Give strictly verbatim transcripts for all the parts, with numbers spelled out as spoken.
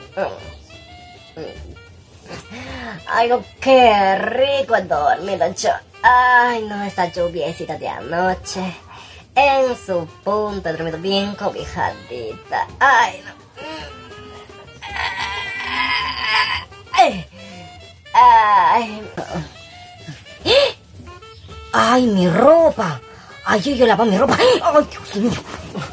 Ay, no, qué rico he dormido yo. Ay, no, esta lluviecita de anoche. En su punto he dormido bien cobijadita. Ay, no. Ay, ay, ay, mi ropa. Ay, yo, yo lavo mi ropa. Ay, Dios mío.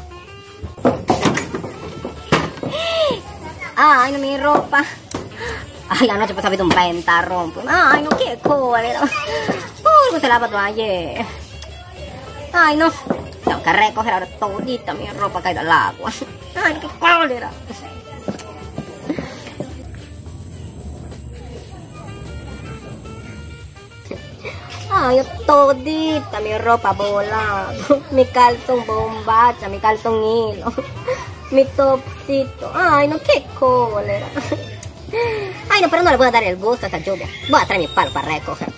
Ay, no, mi ropa. Ay, anoche pues ha habido un ventarrón. Ay, no, qué cólera. Uy, se lava todo ayer. Ay, no. Tengo que recoger ahora todita mi ropa caída al agua. Ay, qué cólera. Ay, todita mi ropa volando. Mi calzón bombacha, mi calzón hilo. Mi topcito. Ay, no, qué cólera. Ay, no, pero no le voy a dar el gusto a esta lluvia. Voy a traer mi palo para recoger.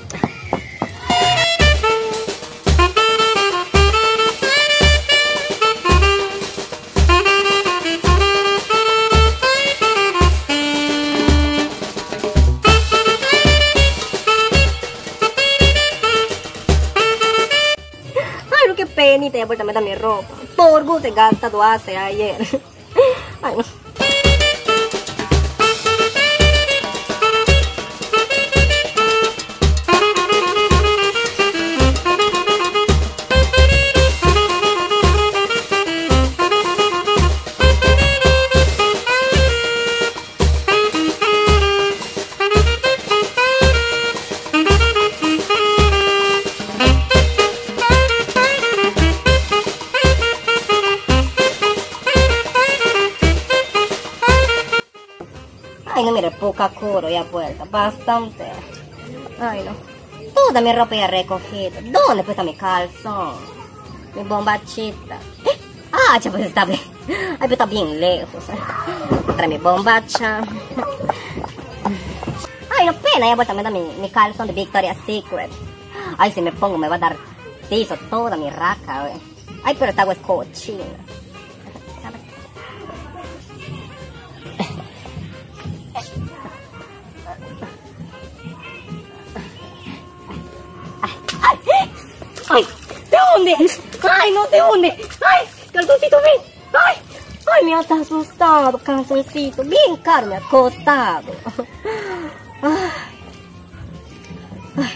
Ay, no, qué penita, ya vuelta a meter mi ropa. Por gusto he gastado hace ayer. Ay, no. Ay, no, mire, poca curo ya vuelta, bastante. Ay, no. Toda mi ropa ya recogida. ¿Dónde pues está mi calzón? Mi bombachita. ¿Eh? Ah, ya pues está bien. Ay, pero está bien lejos. Trae mi bombacha. Ay, no, pena, ya vuelta me da mi, mi calzón de Victoria's Secret. Ay, si me pongo me va a dar piso toda mi raca, wey. Ay, pero esta agua es cochina. Ay, ¿de dónde? Ay, no, ¿de dónde? Ay, calzoncito, ven. Ay, ay, me has asustado, calzoncito. Bien caro me ha costado. Ay, ay.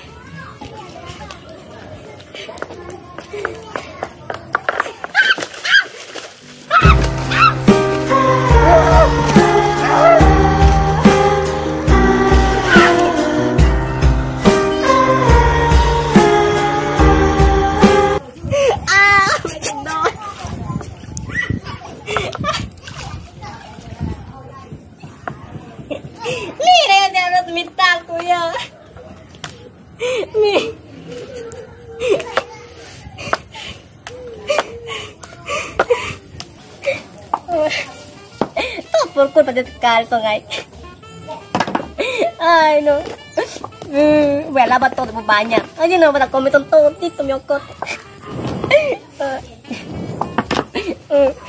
Mira, ya te abro mi taco ya. Mi... Todo por culpa de tu calzón, ay. Ay, no. Mm, voy a lavar todo por bañar. Ay, no, voy a comer todito mi ocote. Uh.